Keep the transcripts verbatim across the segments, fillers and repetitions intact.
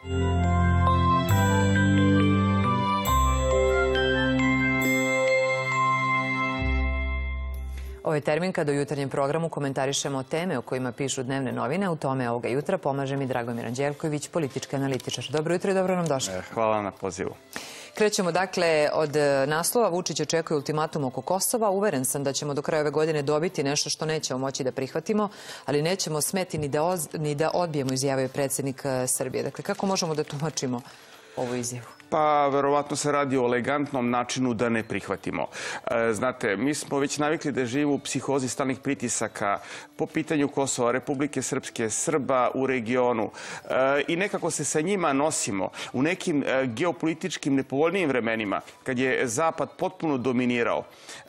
Ovo je termin kada u jutarnjem programu komentarišemo teme o kojima pišu dnevne novine. U tome ovoga jutra pomaže mi Dragomir Anđelković, politički analitičar. Dobro jutro i dobro nam došli. Hvala na pozivu. Krećemo dakle od naslova. Vučić očekuje ultimatum oko Kosova. Uveren sam da ćemo do kraja ove godine dobiti nešto što nećemo moći da prihvatimo, ali nećemo smeti ni da, oz, ni da odbijemo, izjavio je predsjednik Srbije. Dakle, kako možemo da tumačimo ovu izjavu? Pa, verovatno se radi o elegantnom načinu da ne prihvatimo. Znate, mi smo već navikli da živimo u psihozi stalnih pritisaka po pitanju Kosova, Republike Srpske, Srba u regionu i nekako se sa njima nosimo. U nekim geopolitičkim nepovoljnijim vremenima, kad je Zapad potpuno dominirao,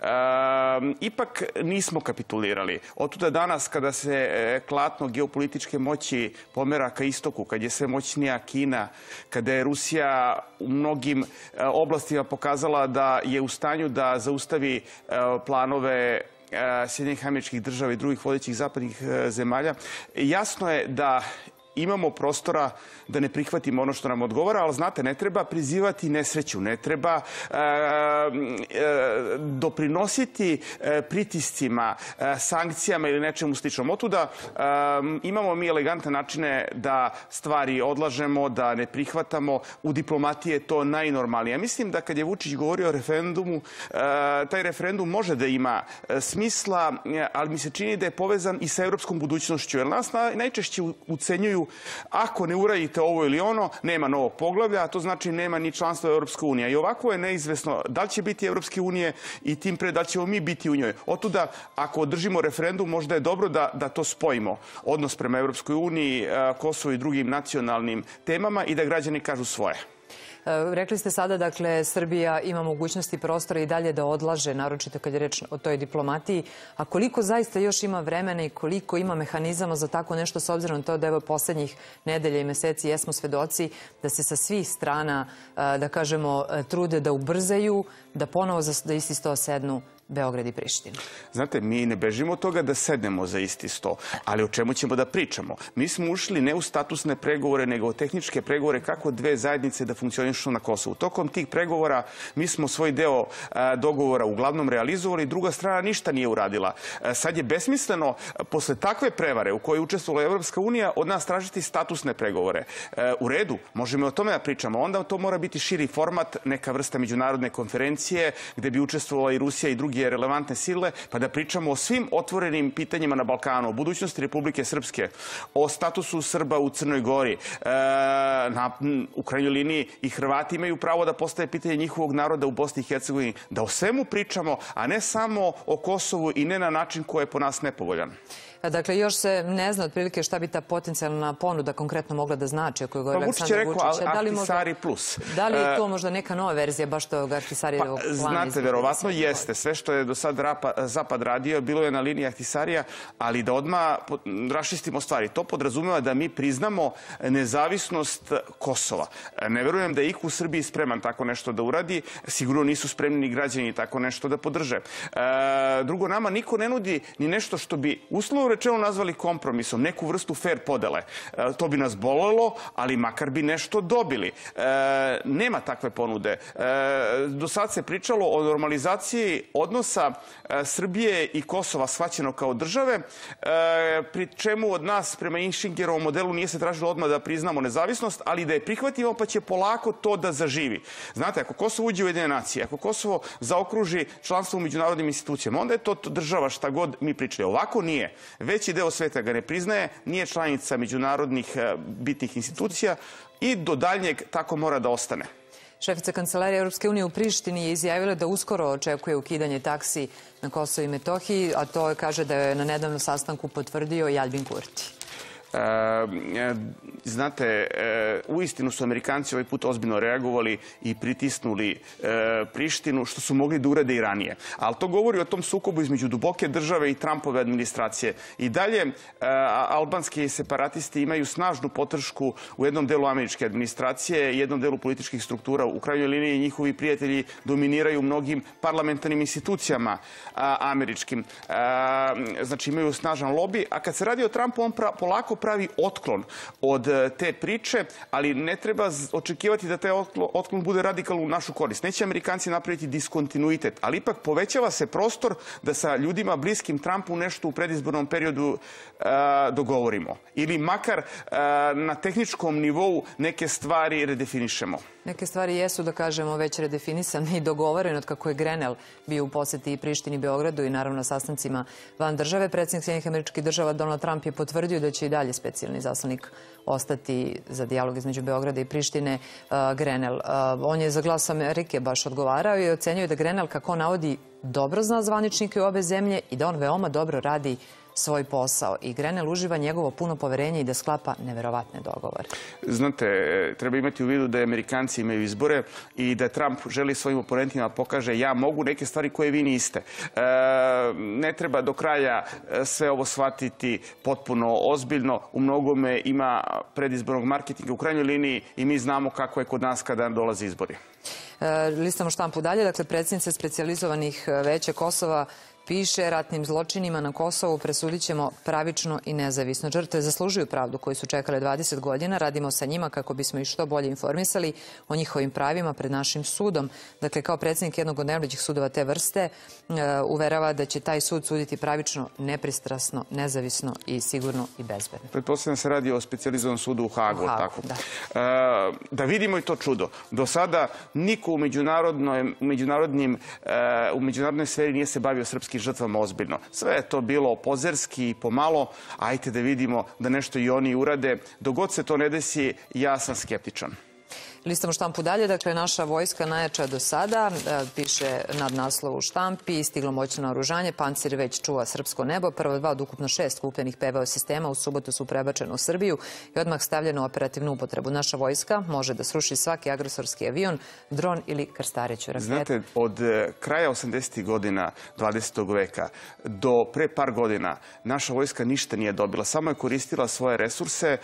ipak nismo kapitulirali. Otuda danas, kada se klatno geopolitičke moći pomera ka istoku, kad je sve moćnija Kina, kada je Rusija u mnogim oblastima pokazala da je u stanju da zaustavi planove Sjedinjenih Američkih Država i drugih vodećih zapadnih zemalja, jasno je da imamo prostora da ne prihvatimo ono što nam odgovara, ali znate, ne treba prizivati nesreću, ne treba e, e, doprinositi e, pritiscima, e, sankcijama ili nečemu sličnom. Otuda e, imamo mi elegantne načine da stvari odlažemo, da ne prihvatamo. U diplomatiji je to najnormalnije. Ja mislim da kad je Vučić govorio o referendumu, e, taj referendum može da ima e, smisla, ali mi se čini da je povezan i sa evropskom budućnošću, jer nas na, najčešće ucenjuju ako ne uradite ovo ili ono, nema novog poglavlja, a to znači nema ni članstva Evropske unije. I ovako je neizvesno da li će biti Evropske unije i tim pre da ćemo mi biti u njoj. Otuda, ako održimo referendum, možda je dobro da, da to spojimo. Odnos prema Evropskoj uniji, Kosovo i drugim nacionalnim temama i da građani kažu svoje. Rekli ste sada, dakle, Srbija ima mogućnosti prostora i dalje da odlaže, naročito kad je reč o toj diplomatiji. A koliko zaista još ima vremena i koliko ima mehanizama za tako nešto, s obzirom na to da evo poslednjih nedelja i meseci jesmo svedoci da se sa svih strana, da kažemo, trude da ubrzaju, da ponovo za isti sto sednu Beograd i Priština? Znate, mi ne bežimo od toga da sednemo za isti sto, ali o čemu ćemo da pričamo? Mi smo ušli ne u statusne pregovore, nego u tehničke pregovore kako dve zajednice da funkcionišu na Kosovu. Tokom tih pregovora mi smo svoj deo a, dogovora uglavnom realizovali, druga strana ništa nije uradila. A, sad je besmisleno, posle takve prevare u kojoj je učestvovala Evropska unija, od nas tražiti statusne pregovore. A, u redu, možemo o tome da pričamo. Onda to mora biti širi format, neka vrsta međunarodne konferencije gde bi učestvovala i Rusija i drugi relevantne sile, pa da pričamo o svim otvorenim pitanjima na Balkanu, o budućnosti Republike Srpske, o statusu Srba u Crnoj Gori. E, na, u krajnjoj liniji i Hrvati imaju pravo da postave pitanje njihovog naroda u Bosni i Hercegovini. Da o svemu pričamo, a ne samo o Kosovu i ne na način koji je po nas nepovoljan. Dakle, još se ne zna otprilike šta bi ta potencijalna ponuda konkretno mogla da znači, ako je govorio Aleksandar Vučić. Pa Vučić je rekao Ahtisari plus. Da li je to možda neka nova verzija baš tog Ahtisarijevog plana? Znate, verovatno jeste. Sve što je do sad Zapad radio bilo je na liniji Ahtisarija, ali da odmah raščistimo stvari. To podrazumeva da mi priznamo nezavisnost Kosova. Ne verujem da je iko u Srbiji spreman tako nešto da uradi. Sigurno nisu spremni ni građani tako nešto da podrže. Drugo, nama niko ne nudi ni nešto što bi uslovno rečeno nazvali kompromisom, neku vrstu fair podele. E, to bi nas bolelo, ali makar bi nešto dobili. E, nema takve ponude. E, do sad se pričalo o normalizaciji odnosa e, Srbije i Kosova shvaćeno kao države, e, pri čemu od nas prema Inšingerovom modelu nije se tražilo odmah da priznamo nezavisnost, ali da je prihvatimo pa će polako to da zaživi. Znate, ako Kosovo uđe u Ujedinjene nacije, ako Kosovo zaokruži članstvo u međunarodnim institucijama, onda je to država šta god mi pričali. Ovako nije. Veći deo sveta ga ne priznaje, nije članica međunarodnih bitnih institucija i do daljnjeg tako mora da ostane. Šefica Kancelarije Europske unije u Prištini je izjavila da uskoro očekuje ukidanje taksi na Kosovo i Metohiji, a to kaže da je na nedavnom sastanku potvrdio i Albin Kurti. E, znate, e, uistinu su Amerikanci ovaj put ozbiljno reagovali i pritisnuli e, Prištinu, što su mogli da urade i ranije. Ali to govori o tom sukobu između duboke države i Trumpove administracije. I dalje, e, albanski separatisti imaju snažnu podršku u jednom delu američke administracije i jednom delu političkih struktura. U krajnjoj liniji njihovi prijatelji dominiraju mnogim parlamentarnim institucijama a, američkim. A, znači, imaju snažan lobi. A kad se radi o Trumpu, on pra, polako pravi otklon od te priče, ali ne treba očekivati da taj otklon bude radikalno u našu korist. Neće Amerikanci napraviti diskontinuitet, ali ipak povećava se prostor da sa ljudima bliskim Trumpu nešto u predizbornom periodu dogovorimo. Ili makar na tehničkom nivou neke stvari redefinišemo. Neke stvari jesu, da kažemo, već redefinisane i dogovorene od kako je Grenell bio u poseti i Prištini i Beogradu i naravno na sastancima van države. Predsjednik Sjedinjenih Američkih Država Donald Trump je potvrdio da će i dalje specijalni zaslanik ostati za dijalog između Beograda i Prištine Grenell. On je za Glas Amerike baš odgovarao i ocenio da Grenell, kako navodi, dobro zna zvaničnike u obe zemlje i da on veoma dobro radi svoj posao. I Grenell uživa njegovo puno poverenje i da sklapa neverovatne dogovore. Znate, treba imati u vidu da Amerikanci imaju izbore i da Trump želi svojim oponentima pokaže ja mogu neke stvari koje vi niste. Ne treba do kraja sve ovo shvatiti potpuno ozbiljno. U mnogome ima predizbornog marketinga u krajnjoj liniji i mi znamo kako je kod nas kada dolaze izbori. Listamo štampu dalje. Dakle, predsjednica specijalizovanih veća Kosova piše: ratnim zločinima na Kosovu presudit ćemo pravično i nezavisno. Žrtve zaslužuju pravdu koju su čekale dvadeset godina. Radimo sa njima kako bismo ih što bolje informisali o njihovim pravima pred našim sudom. Dakle, kao predsjednik jednog od najvećih sudova te vrste, uverava da će taj sud suditi pravično, nepristrasno, nezavisno i sigurno i bezbedno. Pretpostavljam se radi o specijalizovanom sudu u Hagu. U Hagu, da. Da vidimo i to čudo. Do sada niko u međunarodnoj sferi nije se bavio srpskim žrtvama ozbiljno. Sve je to bilo pozerski i pomalo. Ajte da vidimo da nešto i oni urade. Dok god se to ne desi, ja sam skeptičan. Listamo štampu dalje. Dakle, naša vojska najjača do sada, piše nad naslov u štampi, stiglo moćno naoružanje, pancir već čuva srpsko nebo. Prvo dva od ukupno šest kupljenih P V O sistema u subotu su prebačene u Srbiju i odmah stavljeno u operativnu upotrebu. Naša vojska može da sruši svaki agresorski avion, dron ili krstareću raketu. Znate, od kraja osamdesetih godina dvadesetog veka do pre par godina naša vojska ništa nije dobila. Samo je koristila svoje resurse,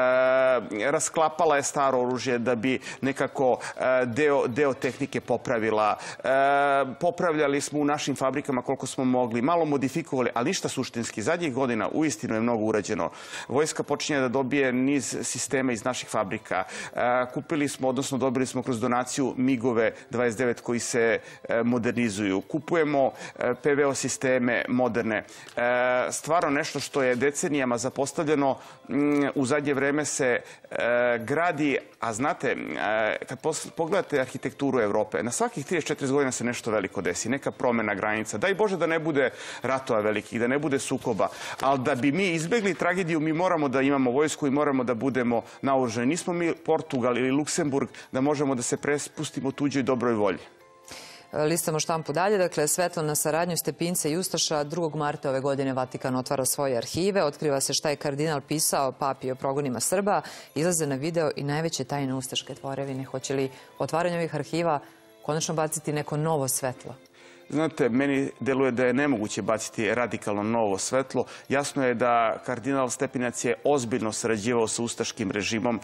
rasklapala je staro oružje da bi nekako deo tehnike popravila. Popravljali smo u našim fabrikama koliko smo mogli, malo modifikovali, ali ništa suštinski. Zadnjih godina uistinu je mnogo urađeno. Vojska počinje da dobije niz sistema iz naših fabrika. Kupili smo, odnosno dobili smo kroz donaciju migove dvadeset devet koji se modernizuju. Kupujemo P V O sisteme moderne. Stvarno nešto što je decenijama zapostavljeno, u zadnje vreme se gradi, a znate, kad pogledate arhitekturu Evrope, na svakih trideset četrdeset godina se nešto veliko desi, neka promena granica. Daj Bože da ne bude ratova velikih, da ne bude sukoba, ali da bi mi izbegli tragediju, mi moramo da imamo vojsku i moramo da budemo naoružani. Nismo mi Portugal ili Luksemburg da možemo da se prepustimo tuđoj dobroj volji. Listamo štampu dalje. Dakle, svetlo na saradnju Stepinca i Ustaša. drugog marta ove godine Vatikan otvara svoje arhive. Otkriva se šta je kardinal pisao papi o progonima Srba. Izlaze na video i najveće tajne ustaške tvorevine. Hoće li otvaranje ovih arhiva konačno baciti neko novo svetlo? Znate, meni deluje da je nemoguće baciti radikalno novo svetlo. Jasno je da kardinal Stepinac je ozbiljno sarađivao sa ustaškim režimom.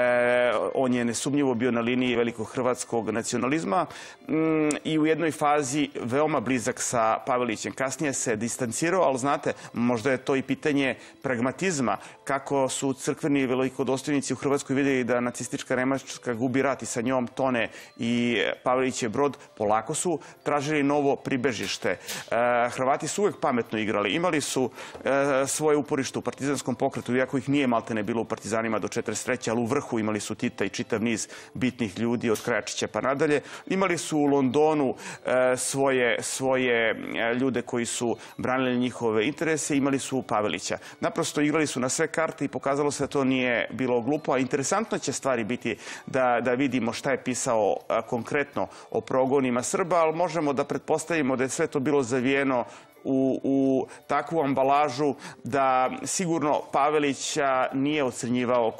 On je nesumnjivo bio na liniji velikohrvatskog nacionalizma i u jednoj fazi veoma blizak sa Pavelićem. Kasnije se distancirao, ali znate, možda je to i pitanje pragmatizma. Kako su crkveni velikodostojnici u Hrvatskoj vidjeli da nacistička Nemačka gubi rat i sa njom tone i Pavelićev brod, polako su tražili novo pribežište. Hrvati su uvek pametno igrali. Imali su svoje uporište u partizanskom pokretu, iako ih nije maltene bilo u partizanima do četrdeset treće ali u vrhu imali su Tita i čitav niz bitnih ljudi od Krajačića pa nadalje. Imali su u Londonu svoje ljude koji su branili njihove interese, imali su Pavelića. Naprosto igrali su na sve karte i pokazalo se da to nije bilo glupo, a interesantno će stvari biti da vidimo šta je pisao konkretno o progonima Srba, ali možemo da pretpostavimo Postavimo da je sve to bilo zavijeno u takvu ambalažu da sigurno Pavelića nije ocrnjivao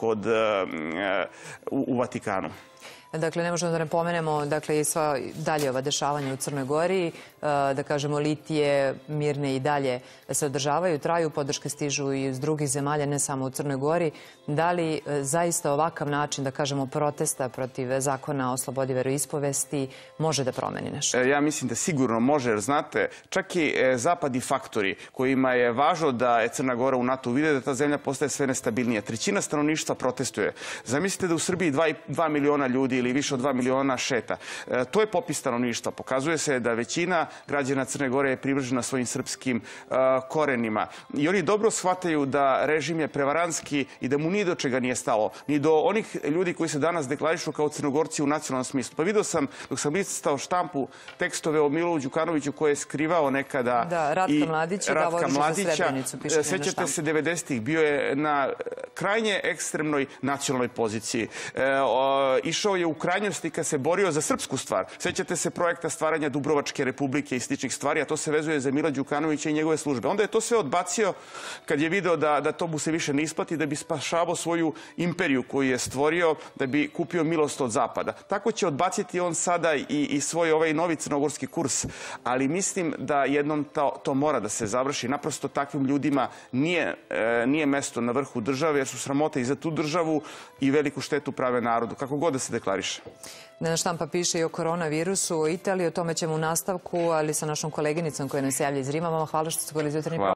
u Vatikanu. Dakle, ne možemo da ne pomenemo i sva dalje ova dešavanja u Crnoj Gori, da kažemo litije mirne i dalje se održavaju, traju, podrške stižu i iz drugih zemalja, ne samo u Crnoj Gori. Da li zaista ovakav način, da kažemo, protesta protiv zakona o slobodi veroispovesti može da promeni nešto? Ja mislim da sigurno može, jer znate, čak i Zapad Zapad i faktori kojima je važno da je Crna Gora u NATO vide da ta zemlja postaje sve nestabilnija. Trećina stanovništva protestuje. Zamislite da u Srbiji dva miliona ljudi ili više od dva miliona šeta. To je popis stanovništva. Pokazuje se da većina građana Crne Gore je privržena svojim srpskim korenima. I oni dobro shvataju da režim je prevaranski i da mu ni do čega nije stalo. Ni do onih ljudi koji se danas deklarišu kao Crnogorci u nacionalnom smislu. Pa vidio sam, dok sam listao štampu, tekstove o Milu Đukanoviću koje je skrivao nekada da, Ratka Mladića, da vodiš za Srebrenicu, piše na štampu. Sećate se devedesetih, bio je na krajnje ekstremnoj nacionalnoj poziciji. E, o, išao je u krajnjosti kad se borio za srpsku stvar. Sećate se projekta stvaranja Dubrovačke republike i sličnih stvari, a to se vezuje za Mila Đukanovića i njegove službe. Onda je to sve odbacio kad je video da, da to mu se više ne isplati, da bi spašavao svoju imperiju koju je stvorio, da bi kupio milost od Zapada. Tako će odbaciti on sada i, i svoj ovaj novi crnogorski kurs. Ali mislim da jednom to, to mora da se završi. Naprosto takvim ljudima nije, e, nije mesto na vrhu države, jer su sramote i za tu državu i veliku štetu prave narodu, kako god da se deklariše. Dnevna štampa piše i o koronavirusu u Italiji, o tome ćemo u nastavku, ali sa našom koleginicom koja nas javlja iz Rima. Vama hvala što ste bili iz Jutarnji program.